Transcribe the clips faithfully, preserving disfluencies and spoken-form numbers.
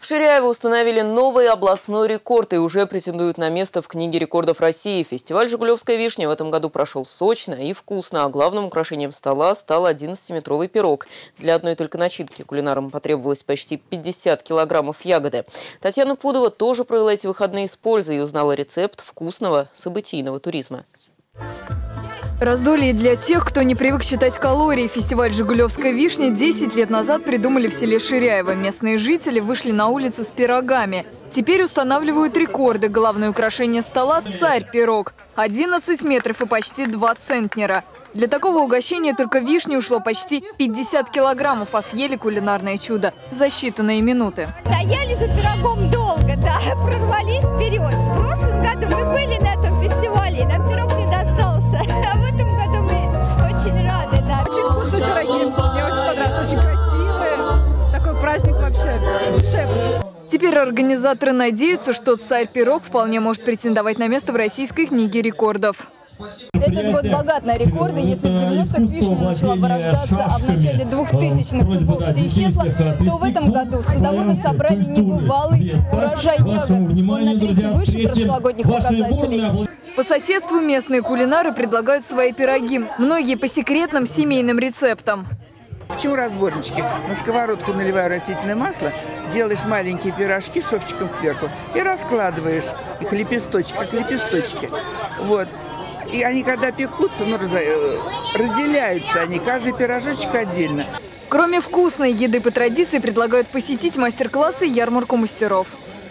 Ширяево установили новый областной рекорд и уже претендуют на место в книге рекордов России. Фестиваль «Жигулевская вишня» в этом году прошел сочно и вкусно, а главным украшением стола стал одиннадцатиметровый пирог. Для одной только начинки кулинарам потребовалось почти пятьдесят килограммов ягоды. Татьяна Пудова тоже провела эти выходные с пользой и узнала рецепт вкусного событийного туризма. Раздолье для тех, кто не привык считать калории. Фестиваль «Жигулевская вишня» десять лет назад придумали в селе Ширяево. Местные жители вышли на улицы с пирогами. Теперь устанавливают рекорды. Главное украшение стола – царь-пирог. одиннадцать метров и почти два центнера. Для такого угощения только вишни ушло почти пятьдесят килограммов, а съели кулинарное чудо за считанные минуты. Стояли за пирогом долго, да, прорвались вперед. В прошлом году мы были на этом фестивале, и нам пирог не достался. А в этом году мы очень рады, да. Очень вкусные пироги, мне очень понравилось, очень красивые. Такой праздник вообще душевный. Теперь организаторы надеются, что царь-пирог вполне может претендовать на место в российской книге рекордов. Этот год богат на рекорды. Если в девяностых вишня начала вырождаться, а в начале двухтысячных вовсе исчезла, то в этом году садоводы собрали небывалый урожай ягод. Он на треть выше прошлогодних показателей. По соседству местные кулинары предлагают свои пироги. Многие по секретным семейным рецептам. Почему разборнички? На сковородку наливаю растительное масло, делаешь маленькие пирожки шовчиком кверху и раскладываешь их лепесточки, как лепесточки. Вот. И они, когда пекутся, ну, разделяются они, каждый пирожочек отдельно. Кроме вкусной еды по традиции, предлагают посетить мастер-классы и ярмарку мастеров.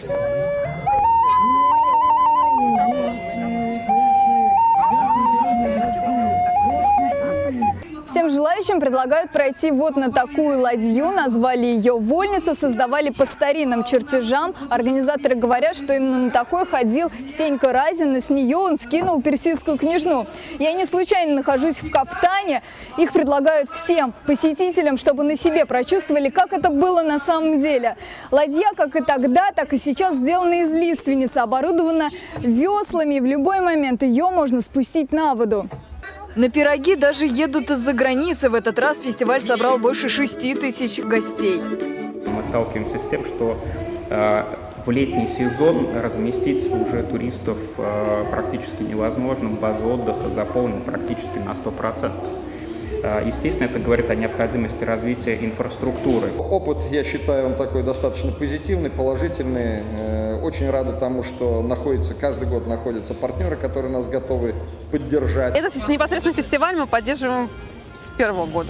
Всем желающим предлагают пройти вот на такую ладью. Назвали ее «Вольница», создавали по старинным чертежам. Организаторы говорят, что именно на такой ходил Стенька Разин, и с нее он скинул персидскую княжну. Я не случайно нахожусь в кафтане. Их предлагают всем посетителям, чтобы на себе прочувствовали, как это было на самом деле. Ладья, как и тогда, так и сейчас, сделана из лиственницы, оборудована веслами, и в любой момент ее можно спустить на воду. На пироги даже едут из-за границы. В этот раз фестиваль собрал больше шести тысяч гостей. Мы сталкиваемся с тем, что э, в летний сезон разместить уже туристов э, практически невозможно. База отдыха заполнена практически на сто процентов. Э, естественно, это говорит о необходимости развития инфраструктуры. Опыт, я считаю, он такой достаточно позитивный, положительный. Очень рады тому, что находится, каждый год находятся партнеры, которые нас готовы поддержать. Этот непосредственно фестиваль мы поддерживаем с первого года.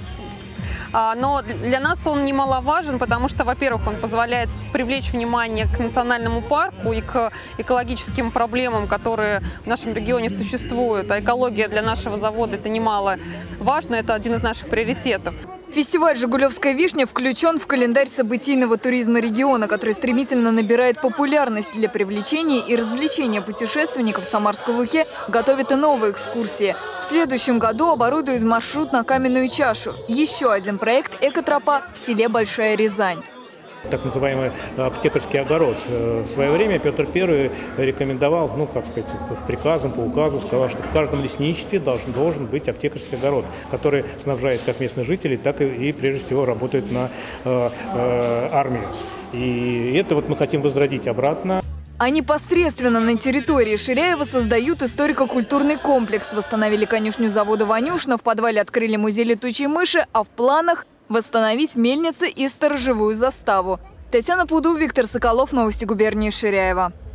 Но для нас он немаловажен, потому что, во-первых, он позволяет привлечь внимание к национальному парку и к экологическим проблемам, которые в нашем регионе существуют. А экология для нашего завода – это немаловажно, это один из наших приоритетов. Фестиваль «Жигулевская вишня» включен в календарь событийного туризма региона, который стремительно набирает популярность. Для привлечения и развлечения путешественников в Самарской Луке готовят и новые экскурсии. В следующем году оборудуют маршрут на Каменную чашу. Еще один проект «Экотропа» в селе Большая Рязань. Так называемый аптекарский огород. В свое время Петр Первый рекомендовал, ну, как сказать, приказом, по указу, сказал, что в каждом лесничестве должен, должен быть аптекарский огород, который снабжает как местных жителей, так и, и прежде всего, работает на э, э, армию. И это вот мы хотим возродить обратно. А непосредственно на территории Ширяева создают историко-культурный комплекс. Восстановили конюшню завода «Ванюшина», в подвале открыли музей летучей мыши, а в планах восстановить мельницы и сторожевую заставу. Татьяна Пудова, Виктор Соколов, новости губернии Ширяева.